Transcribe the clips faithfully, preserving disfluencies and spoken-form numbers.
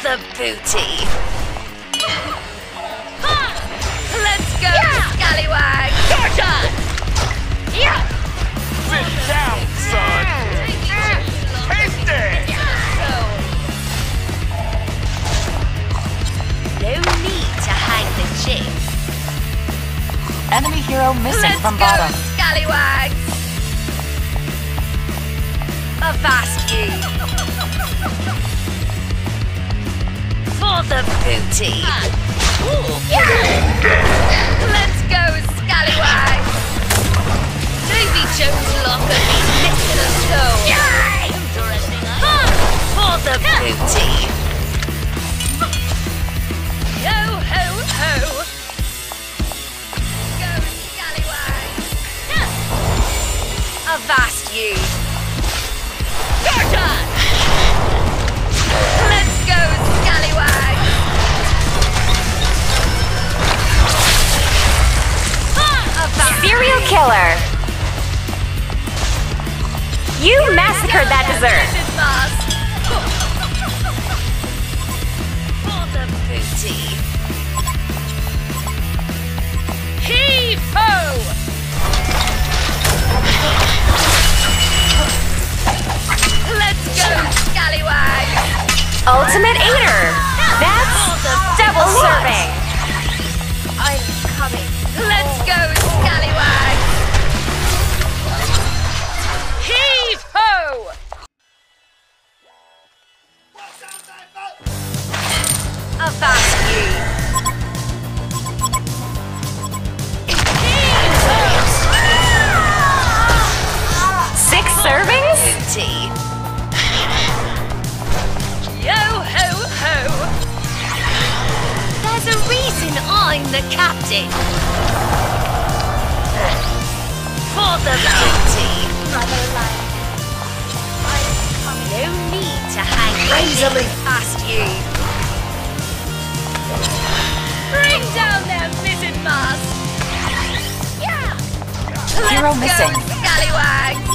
the booty. Let's go, yeah. Scallywag! Gotcha! Yeah! Sit down, son! Taste it! No need to hang the jig. Enemy hero missing Let's from go, bottom. Scallywags! Avast you! For the booty! Yeah. Let's go, Scallywags! Davy Jones locker is missing a toe! Yeah. For the booty! Yo ho ho! Go, Scallywags! Avast you! Gotcha! Let's go, Scallywag! Serial killer! You massacred that dessert! For the booty! Heave-ho! Let's go, Scallywag! Ultimate Eater! That's double serving! I'm coming. Let's go, Scallywag! Heave-ho! Avast you! Six servings? Booty! Yo ho ho! There's a reason I'm the captain! For the booty! No need to hang easily past you! Bring down their mizzen mast! Yeah! Hero Let's missing. go, Scallywags!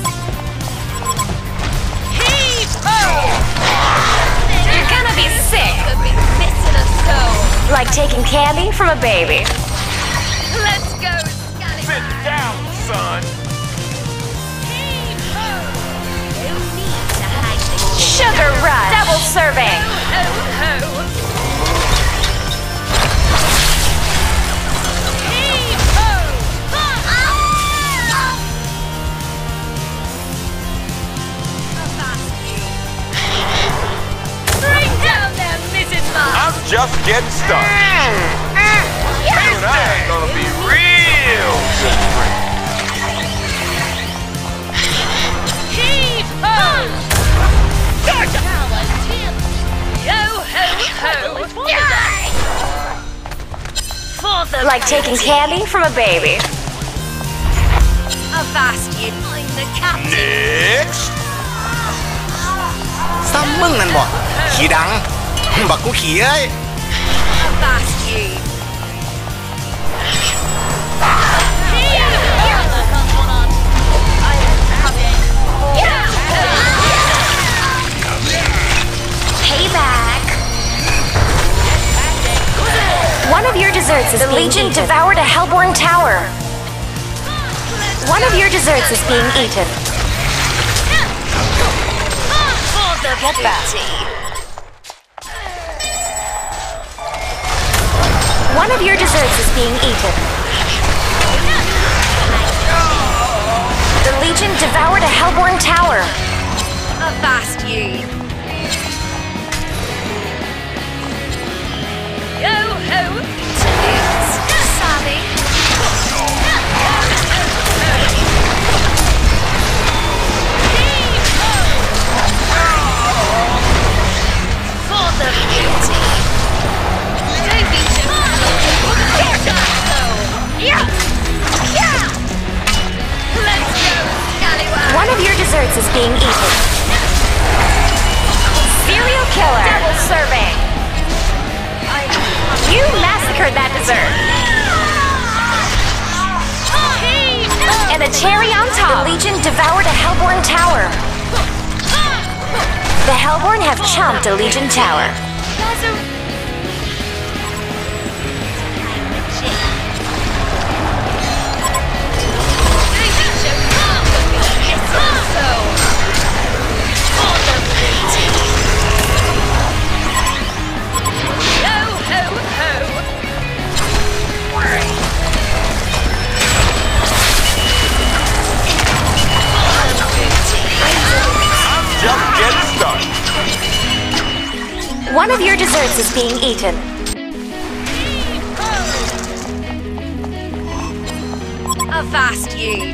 Heave-ho! You're gonna be sick! Could be missing a soul! Like taking candy from a baby. Let's go, Sit Scallywag! down, son! Heave-ho! No need to hang the Sugar rush! Double serving! ho ho! Heave-ho! Avast you! Bring down their mizzen mast! I'm just getting started. You and I are gonna be real good friends. Heave-ho! Gotcha! Yo ho ho! For the Like taking candy from a baby. Avast you! I'm the captain! Next! ซ้ำมึงนั่นบ่ขี้ดัง บักกูขี้เอ้ย Avast you! Payback! One of your desserts is the Legion devoured a Hellborn tower. One of your desserts is being eaten. For the booty! One of your desserts is being eaten. The Legion devoured a Hellborn tower. Avast you! Yo ho! Salutes! Savvy! For the beauty! Don't be too Yeah! Yeah! Let's go, Scallywag! One of your desserts is being eaten. Serial killer. Double serving. You massacred that dessert. And the cherry on top. The Legion devoured a Hellborn tower. The Hellborn have chomped a Legion tower. There's There's a... One of your desserts is being eaten. Avast you!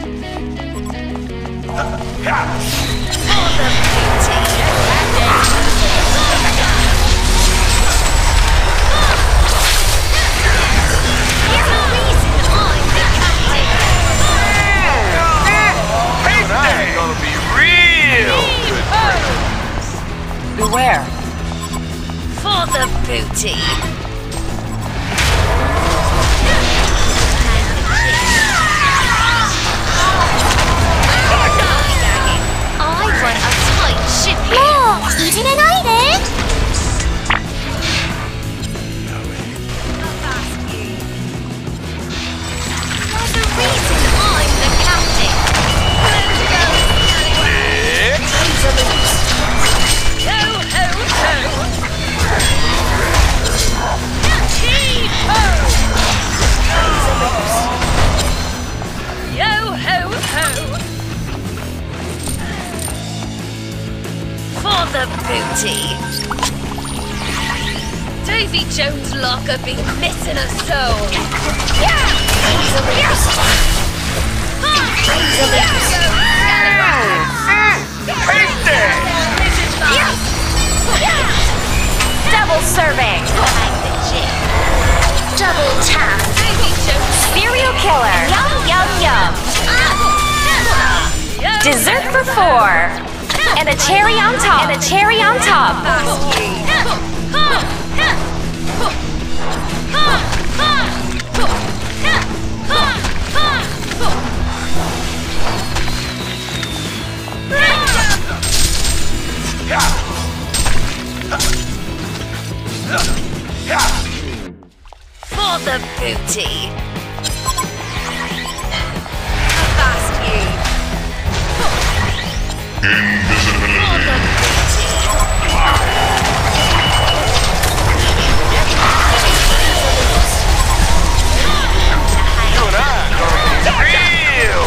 Gonna be real good. Beware. For the booty! I run a tight ship here! There's a reason I'm the captain! Let's go! Yo ho ho! Yo ho ho! For the booty! Davy Jones' locker been missing a soul! Yeah! Double serving. Double tap! Serial killer. Yum, yum, yum. Dessert for four. And a cherry on top. And a cherry on top. For the booty! Avast you! For the booty! You and I gonna be real.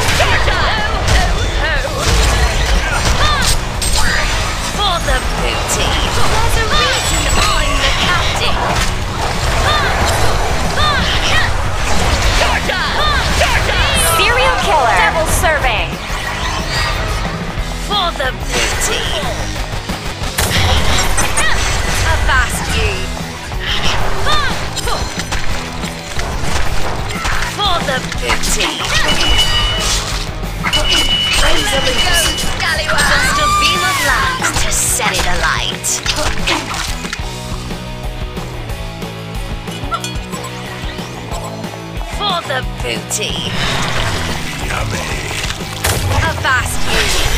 For the booty! There's a reason I'm the captain! Serial killer. Double serving. For the booty! Avast you! For the booty! Go, scallywag! Just a beam of light to set it alight. For the booty! Avast you!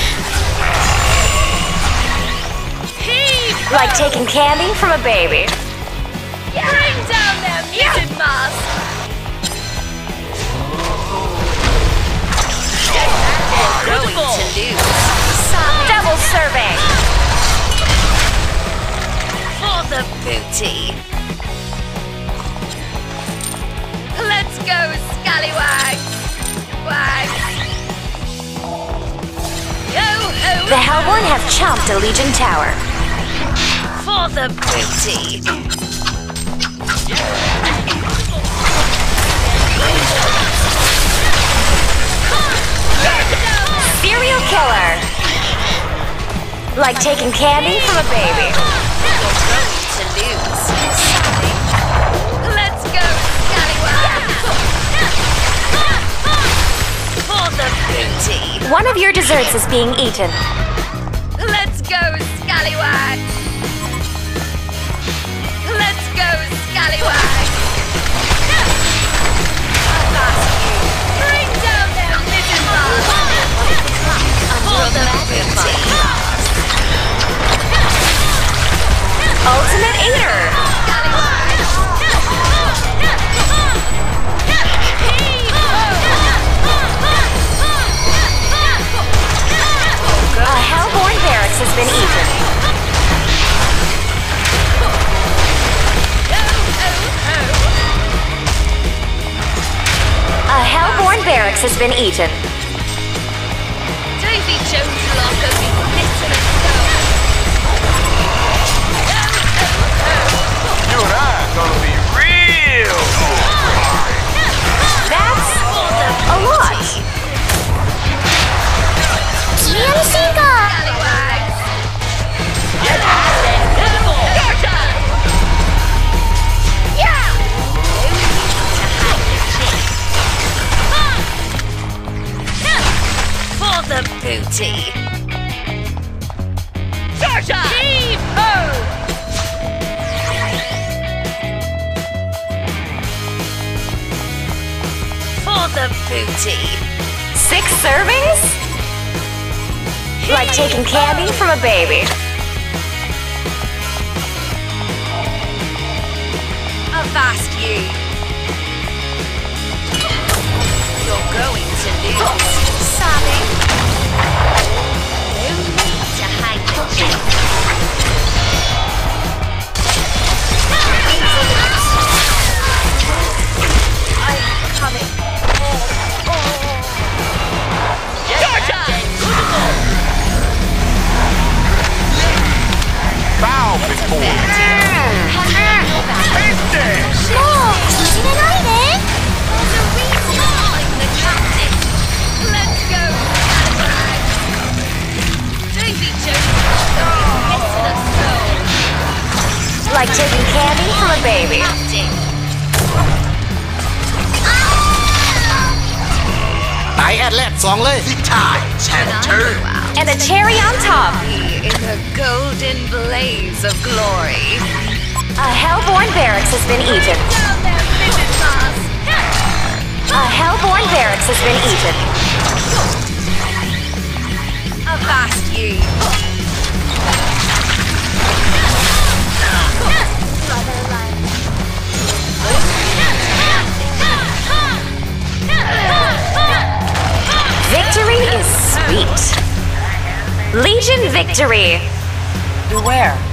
Heave! Like taking candy from a baby. Bring down their mutant mask! You're going to lose. Double serving. For the booty! Let's go, scallywags! Wags! Yo ho! The Hellborn have chomped a Legion tower. For the booty! Serial killer. Like taking candy from a baby. You're going to lose. Let's go, scallywags! For the booty! One of your desserts is being eaten. Let's go, scallywags! Let's go, scallywags! Bring down their lizard bars! For the booty! Ultimate Eater. has been eaten. A Hellborn barracks has been eaten. Davy Jones locker be glitter and gold. You and I are gonna be real good. That's a lot. Scallywags. Gotcha. Yeah. No need to hide the chick. For the booty. Gotcha. Heave-ho. For the booty. Six servings? Like taking candy from a baby. Avast you. You're going to lose. Savvy. No need to hide the chick. I'm coming. Gotcha! Bow before you. Taste it! There's a reason I'm the captain. Let's go, Scallywag. Davy Jones. Listen us so. Like taking candy from a baby. Captain. ตายแอดแลดสองเลย Tides have turned. And a cherry on top. In the golden blaze of glory. A Hellborn barracks has been eaten. Down there, midget class. A Hellborn barracks has been eaten. Avast you. Victory is sweet. Legion victory. Beware.